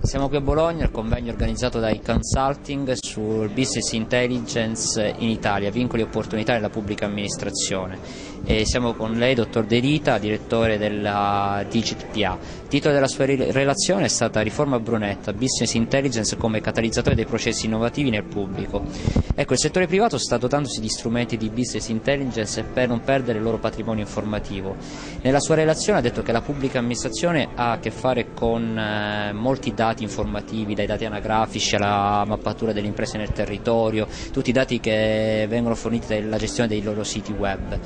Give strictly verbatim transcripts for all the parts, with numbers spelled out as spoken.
Siamo qui a Bologna al convegno organizzato dai Consulting sul Business Intelligence in Italia, vincoli e opportunità nella pubblica amministrazione. E siamo con lei, dottor De Rita, direttore della Digit P A. Il titolo della sua relazione è stata Riforma Brunetta, Business Intelligence come catalizzatore dei processi innovativi nel pubblico. Ecco, il settore privato sta dotandosi di strumenti di Business Intelligence per non perdere il loro patrimonio informativo. Nella sua relazione ha detto che la pubblica amministrazione ha a che fare con eh, molti dati informativi, dai dati anagrafici alla mappatura delle imprese nel territorio, tutti i dati che vengono forniti dalla gestione dei loro siti web.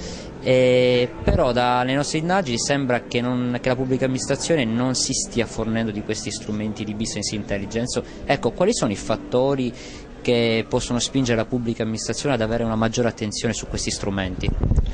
E però dalle nostre indagini sembra che, non, che la pubblica amministrazione non si stia fornendo di questi strumenti di business intelligence. Ecco, quali sono i fattori che possono spingere la pubblica amministrazione ad avere una maggiore attenzione su questi strumenti?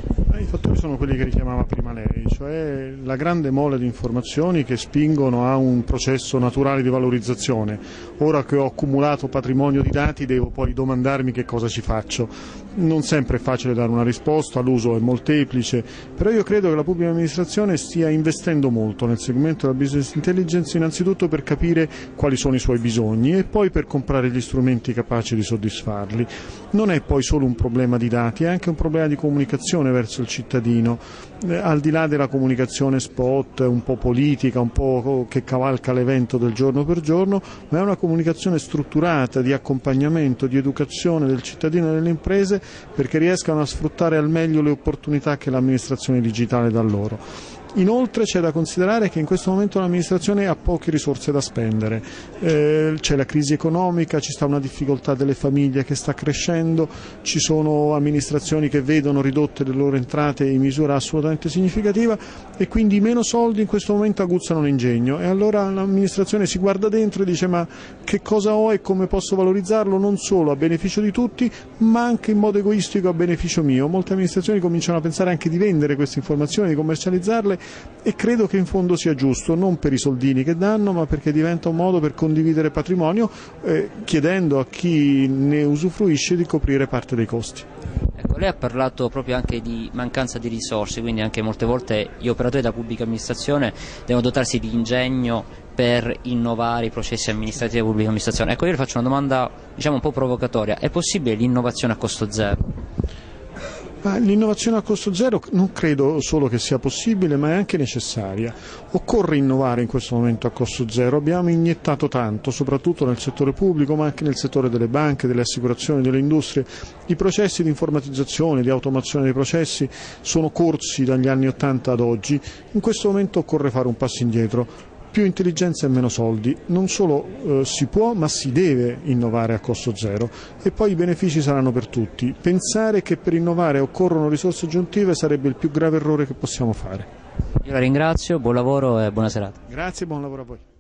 I fattori sono quelli che richiamava prima lei, cioè la grande mole di informazioni che spingono a un processo naturale di valorizzazione. Ora che ho accumulato patrimonio di dati devo poi domandarmi che cosa ci faccio. Non sempre è facile dare una risposta, l'uso è molteplice, però io credo che la pubblica amministrazione stia investendo molto nel segmento della business intelligence, innanzitutto per capire quali sono i suoi bisogni e poi per comprare gli strumenti capaci di soddisfarli. Non è poi solo un problema di dati, è anche un problema di comunicazione verso il cittadino, eh, al di là della comunicazione spot, un po' politica, un po' che cavalca l'evento del giorno per giorno, ma è una comunicazione strutturata di accompagnamento, di educazione del cittadino e delle imprese perché riescano a sfruttare al meglio le opportunità che l'amministrazione digitale dà loro. Inoltre c'è da considerare che in questo momento l'amministrazione ha poche risorse da spendere, eh, c'è la crisi economica, ci sta una difficoltà delle famiglie che sta crescendo, ci sono amministrazioni che vedono ridotte le loro entrate in misura assolutamente significativa e quindi meno soldi in questo momento aguzzano l'ingegno e allora l'amministrazione si guarda dentro e dice ma che cosa ho e come posso valorizzarlo non solo a beneficio di tutti ma anche in modo egoistico a beneficio mio. Molte amministrazioni cominciano a pensare anche di vendere queste informazioni, di commercializzarle e credo che in fondo sia giusto, non per i soldini che danno, ma perché diventa un modo per condividere patrimonio, eh, chiedendo a chi ne usufruisce di coprire parte dei costi. Ecco, lei ha parlato proprio anche di mancanza di risorse, quindi anche molte volte gli operatori della pubblica amministrazione devono dotarsi di ingegno per innovare i processi amministrativi della pubblica amministrazione. Ecco, io le faccio una domanda diciamo un po' provocatoria: è possibile l'innovazione a costo zero? L'innovazione a costo zero non credo solo che sia possibile, ma è anche necessaria. Occorre innovare in questo momento a costo zero, abbiamo iniettato tanto, soprattutto nel settore pubblico, ma anche nel settore delle banche, delle assicurazioni, delle industrie. I processi di informatizzazione, di automazione dei processi sono corsi dagli anni Ottanta ad oggi, in questo momento occorre fare un passo indietro. Più intelligenza e meno soldi, non solo eh, si può ma si deve innovare a costo zero e poi i benefici saranno per tutti. Pensare che per innovare occorrono risorse aggiuntive sarebbe il più grave errore che possiamo fare. Io la ringrazio, buon lavoro e buona serata. Grazie e buon lavoro a voi.